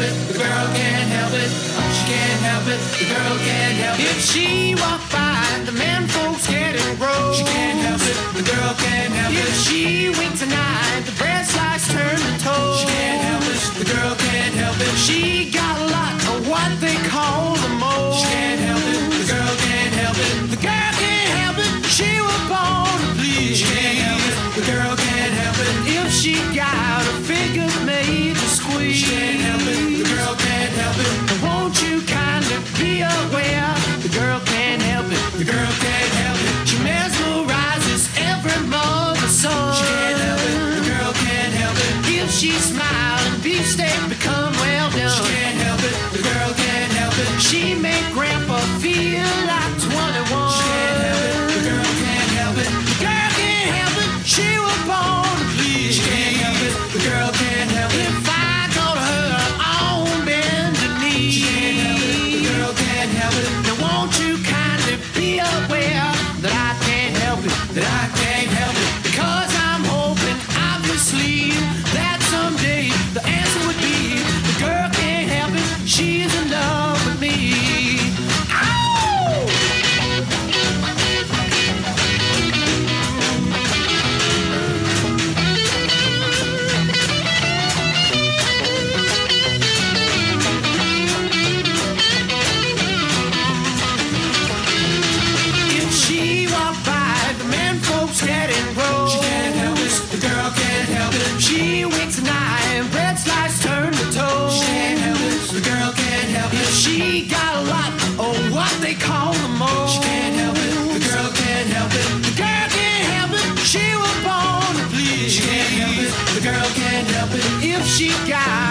it, the girl can't help it. She can't help it, the girl can't help it. If she walked by, the men folks get it wrong. She can't help it, the girl can't help it. If she winked tonight, the bread slice turn to toast. She can't help it, the girl can't help it. She got a lot of what they call the most. She can't help it, the girl can't help it. The girl can't help it, she was born to please. She can't help it, the girl can't help it. If she got a figure made to squeeze. She can't help it, the girl can't help it. Won't you kind of be aware? The girl can't help it, the girl can't help it. She mesmerizes every mother's son. She can't help it, the girl can't help it. If she smile and beefsteak become well done. She can't help it, the girl can't help it. She make grandpa feel like 21. She can't help it, the girl can't help it. The girl can't help it, she was born to please. She can't help it, the girl can't help it. If I go to her on bended knee. She can't help it, the girl can't help it. Now won't you kindly be aware that I can't help it, that I can't help it. Because I'm hoping, obviously, that someday the answer would be the girl can't help it, she's in love with me. Ow! If she walked by, the men folks get enrolled. She can't help it, the girl can't help it. She winks an eye and bread slice turn to toast. She can't help it, the girl can't help it. She got a lot of what they call the most. She can't help it, the girl can't help it. The girl can't help it, she was born to please. She can't help it, the girl can't help it. If she got